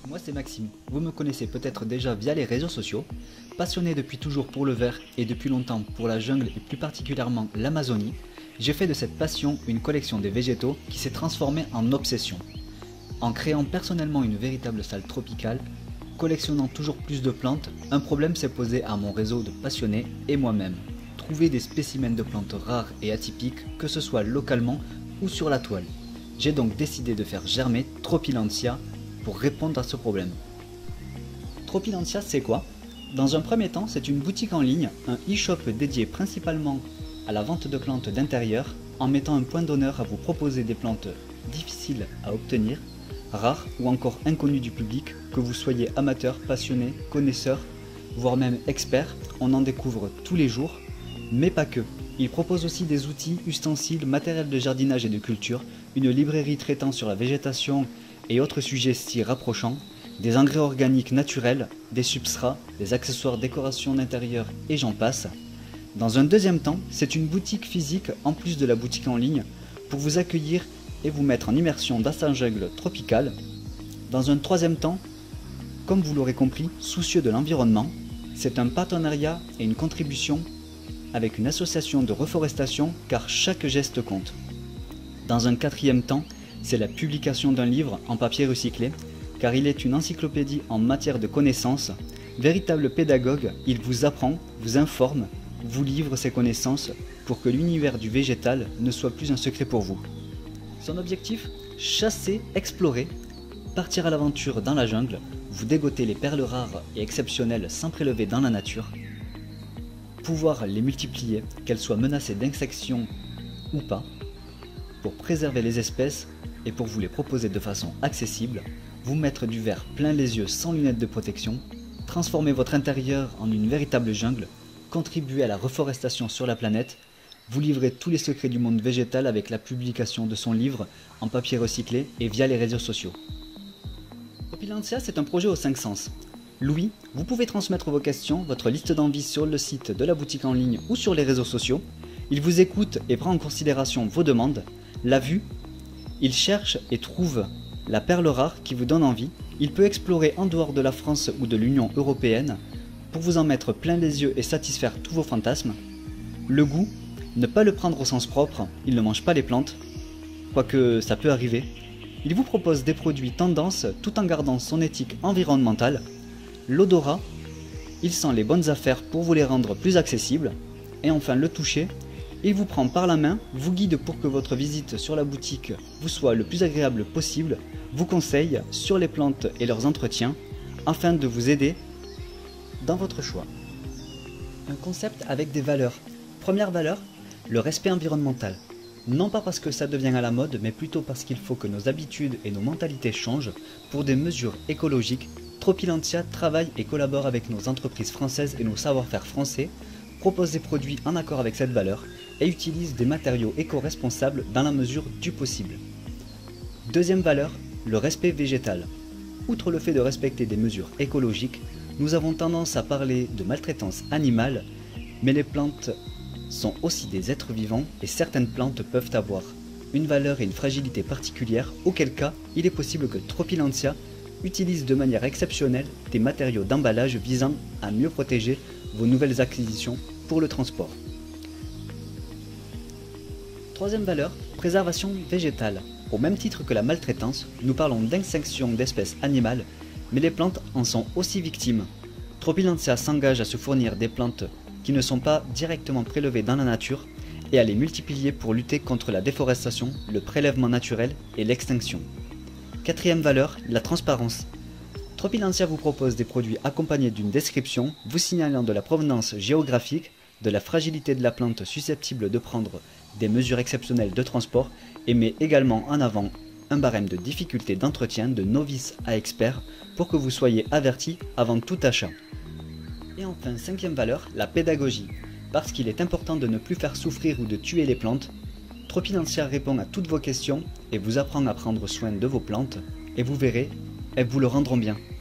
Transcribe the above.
Moi c'est Maxime, vous me connaissez peut-être déjà via les réseaux sociaux. Passionné depuis toujours pour le vert et depuis longtemps pour la jungle et plus particulièrement l'Amazonie, j'ai fait de cette passion une collection de végétaux qui s'est transformée en obsession. En créant personnellement une véritable salle tropicale, collectionnant toujours plus de plantes, un problème s'est posé à mon réseau de passionnés et moi-même. Trouver des spécimens de plantes rares et atypiques, que ce soit localement ou sur la toile. J'ai donc décidé de faire germer Tropilantia pour répondre à ce problème. Tropilantia, c'est quoi? Dans un premier temps, c'est une boutique en ligne, un e-shop dédié principalement à la vente de plantes d'intérieur, en mettant un point d'honneur à vous proposer des plantes difficiles à obtenir, rares ou encore inconnues du public, que vous soyez amateur, passionné, connaisseur, voire même expert, on en découvre tous les jours, mais pas que. Il propose aussi des outils, ustensiles, matériel de jardinage et de culture, une librairie traitant sur la végétation et autres sujets s'y rapprochant, des engrais organiques naturels, des substrats, des accessoires décoration d'intérieur et j'en passe. Dans un deuxième temps, c'est une boutique physique en plus de la boutique en ligne pour vous accueillir et vous mettre en immersion dans sa jungle tropicale. Dans un troisième temps, comme vous l'aurez compris, soucieux de l'environnement, c'est un partenariat et une contribution avec une association de reforestation car chaque geste compte. Dans un quatrième temps, c'est la publication d'un livre en papier recyclé, car il est une encyclopédie en matière de connaissances. Véritable pédagogue, il vous apprend, vous informe, vous livre ses connaissances pour que l'univers du végétal ne soit plus un secret pour vous. Son objectif? Chasser, explorer, partir à l'aventure dans la jungle, vous dégoter les perles rares et exceptionnelles sans prélever dans la nature, pouvoir les multiplier, qu'elles soient menacées d'extinction ou pas, pour préserver les espèces et pour vous les proposer de façon accessible, vous mettre du vert plein les yeux sans lunettes de protection, transformer votre intérieur en une véritable jungle, contribuer à la reforestation sur la planète, vous livrer tous les secrets du monde végétal avec la publication de son livre en papier recyclé et via les réseaux sociaux. Tropilantia, c'est un projet aux 5 sens. Louis, vous pouvez transmettre vos questions, votre liste d'envie sur le site de la boutique en ligne ou sur les réseaux sociaux. Il vous écoute et prend en considération vos demandes. L'a vue, il cherche et trouve la perle rare qui vous donne envie. Il peut explorer en dehors de la France ou de l'Union européenne pour vous en mettre plein les yeux et satisfaire tous vos fantasmes. Le goût, ne pas le prendre au sens propre, il ne mange pas les plantes, quoique ça peut arriver. Il vous propose des produits tendance tout en gardant son éthique environnementale. L'odorat, il sent les bonnes affaires pour vous les rendre plus accessibles. Et enfin le toucher, il vous prend par la main, vous guide pour que votre visite sur la boutique vous soit le plus agréable possible, vous conseille sur les plantes et leurs entretiens, afin de vous aider dans votre choix. Un concept avec des valeurs. Première valeur, le respect environnemental. Non pas parce que ça devient à la mode, mais plutôt parce qu'il faut que nos habitudes et nos mentalités changent pour des mesures écologiques. Tropilantia travaille et collabore avec nos entreprises françaises et nos savoir-faire français, propose des produits en accord avec cette valeur et utilise des matériaux éco-responsables dans la mesure du possible. Deuxième valeur, le respect végétal. Outre le fait de respecter des mesures écologiques, nous avons tendance à parler de maltraitance animale, mais les plantes sont aussi des êtres vivants et certaines plantes peuvent avoir une valeur et une fragilité particulière, auquel cas il est possible que Tropilantia utilise de manière exceptionnelle des matériaux d'emballage visant à mieux protéger vos nouvelles acquisitions pour le transport. Troisième valeur, préservation végétale. Au même titre que la maltraitance, nous parlons d'extinction d'espèces animales, mais les plantes en sont aussi victimes. Tropilantia s'engage à se fournir des plantes qui ne sont pas directement prélevées dans la nature et à les multiplier pour lutter contre la déforestation, le prélèvement naturel et l'extinction. Quatrième valeur, la transparence. Tropilantia vous propose des produits accompagnés d'une description vous signalant de la provenance géographique, de la fragilité de la plante susceptible de prendre des mesures exceptionnelles de transport et met également en avant un barème de difficulté d'entretien de novice à expert pour que vous soyez averti avant tout achat. Et enfin, cinquième valeur, la pédagogie. Parce qu'il est important de ne plus faire souffrir ou de tuer les plantes, Tropilantia répond à toutes vos questions et vous apprend à prendre soin de vos plantes, et vous verrez, elles vous le rendront bien.